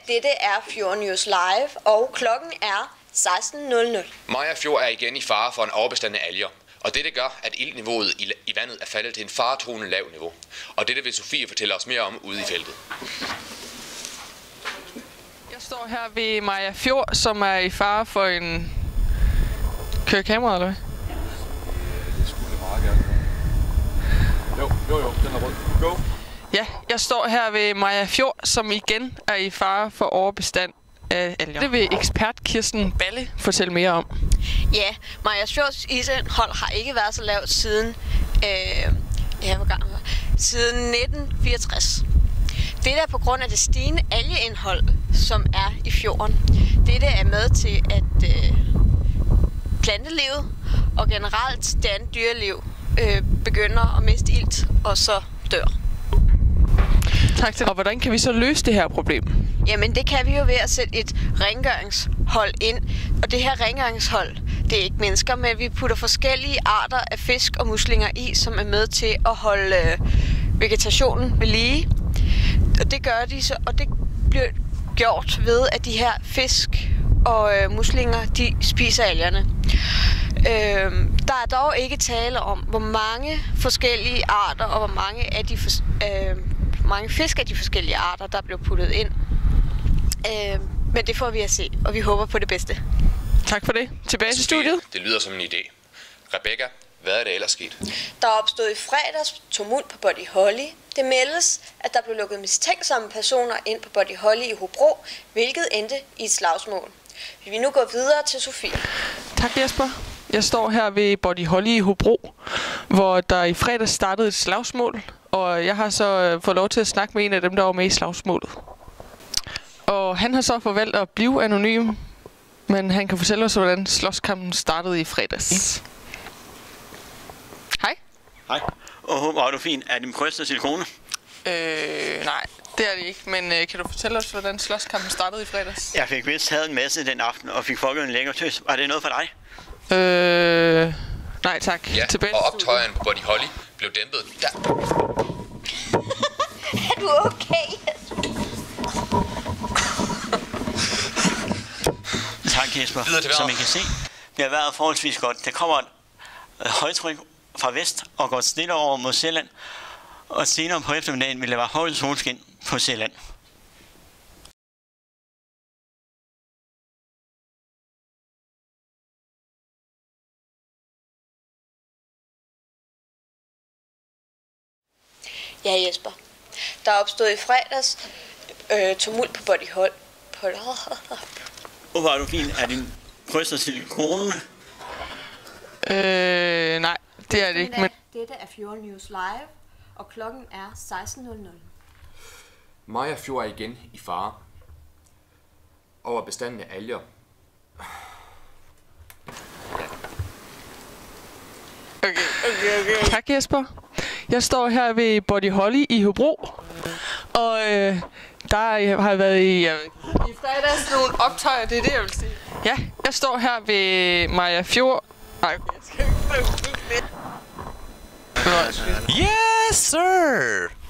Dette er Fjord News Live, og klokken er 16:00. Mariager Fjord er igen i fare for en overbestand af alger, og dette gør, at iltniveauet i vandet er faldet til en faretruende lav niveau. Og dette vil Sofie fortælle os mere om ude i feltet. Jeg står her ved Mariager Fjord, som er i fare for en... Kører kamera, eller hvad? Det skulle meget gerne. Jo, den er rød. Go! Ja, jeg står her ved Mariager Fjord, som igen er i fare for overbestand af alger. Det vil ekspert Kirsten Balle fortælle mere om. Ja, Mariager Fjords isindhold har ikke været så lavt siden, siden 1964. Dette er på grund af det stigende algeindhold, som er i fjorden. Dette er med til, at plantelivet og generelt det andet dyreliv begynder at miste ilt og så dør. Tak til. Og hvordan kan vi så løse det her problem? Jamen det kan vi jo ved at sætte et rengøringshold ind. Og det her rengøringshold, det er ikke mennesker, men vi putter forskellige arter af fisk og muslinger i, som er med til at holde vegetationen ved lige. Og det gør de så, og det bliver gjort ved, at de her fisk og muslinger, de spiser algerne. Der er dog ikke tale om, hvor mange forskellige arter og hvor mange af de mange fisk af de forskellige arter, der bliver puttet ind. Men det får vi at se, og vi håber på det bedste. Tak for det. Tilbage til studiet. Det lyder som en idé. Rebecca, hvad er det ellers sket? Der er opstået i fredags tumult på Buddy Holly. Det meldes, at der blev lukket mistænksomme personer ind på Buddy Holly i Hobro, hvilket endte i et slagsmål. Vi vil nu gå videre til Sofie. Tak Jesper. Jeg står her ved Buddy Holly i Hobro, hvor der i fredags startede et slagsmål. Og jeg har så fået lov til at snakke med en af dem, der var med i slagsmålet. Og han har så forvalgt at blive anonym, men han kan fortælle os, hvordan slåskampen startede i fredags. Hej. Hej. Hvor er du fin. Er din bryst af silikone? Nej, det er det ikke. Men kan du fortælle os, hvordan slåskampen startede i fredags? Jeg fik vist taget en masse den aften, og fik folket en længere tøs. Var det noget for dig? Nej tak. Ja, tilbage og optøjen på Buddy Holly blev dæmpet. Der. Er du okay? Tak Jesper. Som I kan se, det har været forholdsvis godt. Der kommer et højtryk fra vest og går stille over mod Sjælland. Og senere på eftermiddagen vil der være højt solskin på Sjælland. Ja, Jesper. Der er opstået i fredags tumult på Buddy Holly. Hvor er du fin. Er din bryst af silikone? Nej, det er det ikke. Men... Dette er Fjord News Live, og klokken er 16:00. Mariager Fjord er igen i fare over bestanden af alger. Okay. Tak Jesper. Jeg står her ved Buddy Holly i Hobro, og der har været i fredags nogle optøjer, det er det, jeg vil sige. Ja, jeg står her ved Mariager Fjord. Nej, jeg skal ikke. Yes, sir!